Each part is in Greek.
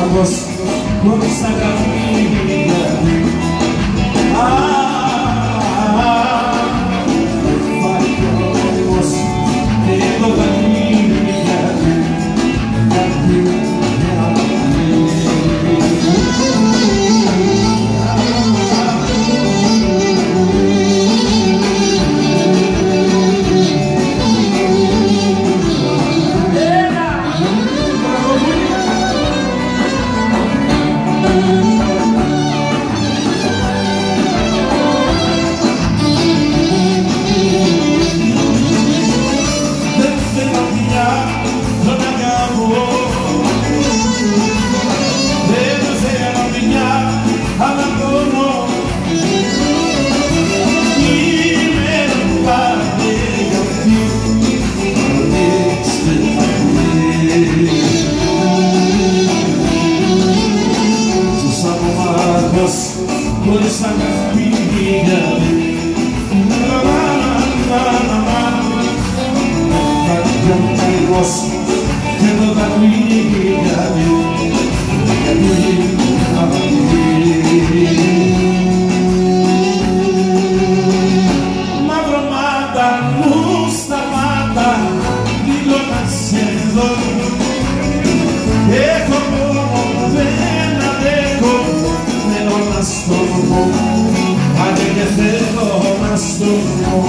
μάγος χωρίς αγάπη. Χωρίς αγάπη και το δακρύγει μαυρομάτα μου σταμάτα λίγο να σε δω. Έχω μόνο δεν αντέχω, θέλω να στο πω, άντε και θέλω να στο πω.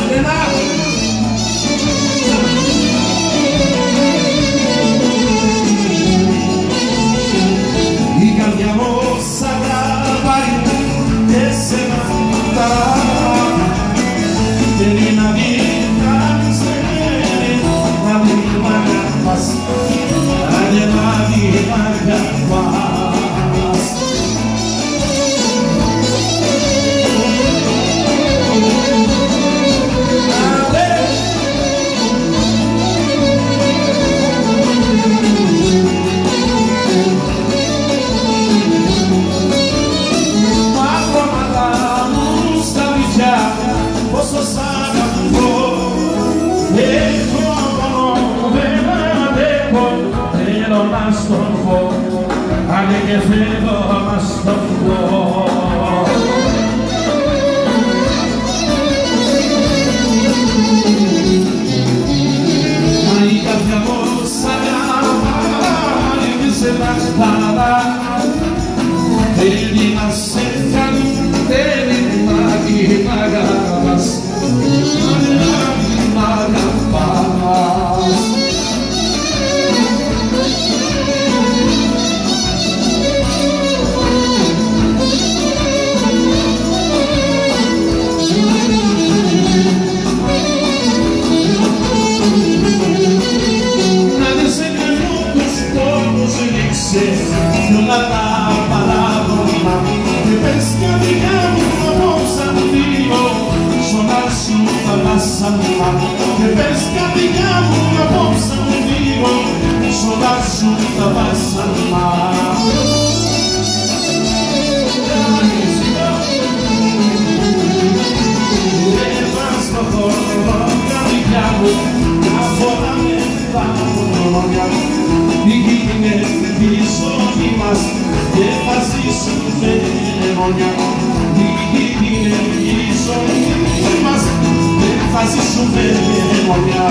Η καρδιά μου σ' αγαπάει και σε μαντά, θέλει να δει κανείς να δει μ' αγαπάς, άντε να δει μ' αγαπάς. Πόσο σ' αγαπώ, έχω μόνο δεν αντέχω, θέλω να στον πω, άντε και θέλω να στον πω. Μα η καρδιά μου σ' αγαπάει και σε βαστάρα, θέλει να σε κάνει, θέλει να δει μ' αγαπάς, άντε να δει μ' αγαπάς. Να δεν σε κάνω τους πόνους ρίξε κι όλα τα παράπονα και πες κι αδειά μου απόψαν λίγο σώνα σου τα βασανά, και πες κι αδειά μου απόψαν λίγο σώνα σου τα βασανά. Έβα στο χώρο καρδιά μου μια φορά με τα μονόγια, η γη είναι η ζωή μας και θα ζήσουμε αιώνια. Η γη είναι η ζωή μας και θα ζήσουμε αιώνια.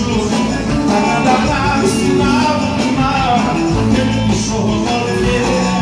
Στην άβουνα και πίσω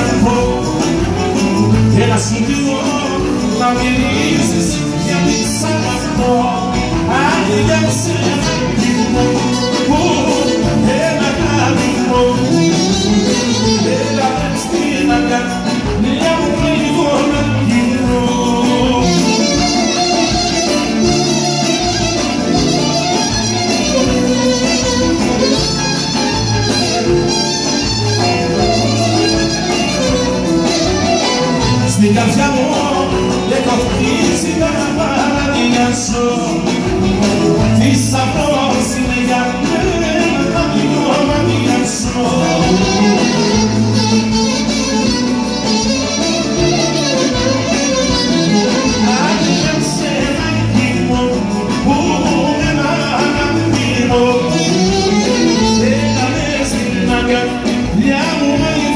amor. Era subiu na mirices e a missa matou. A liga sempre ela caminhou. Ela destina minha mãe voltou. Espigas de amor, de cortice da minha sou. Fiz sabor, se negar, na minha sou. A minha cena queimou, o menor virou. Ela desinaga, e a mãe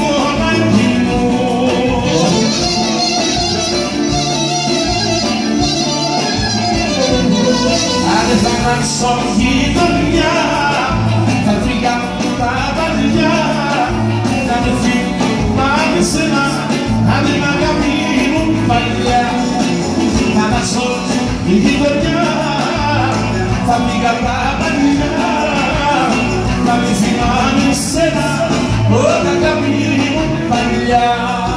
a sorrida minha, tá brigando pra brilhar. Tá no fim, vai ensinar a minha caminho brilhar. Tá na sorte e brilhar, tá brigando pra brilhar. Tá no fim, vai ensinar o caminho brilhar.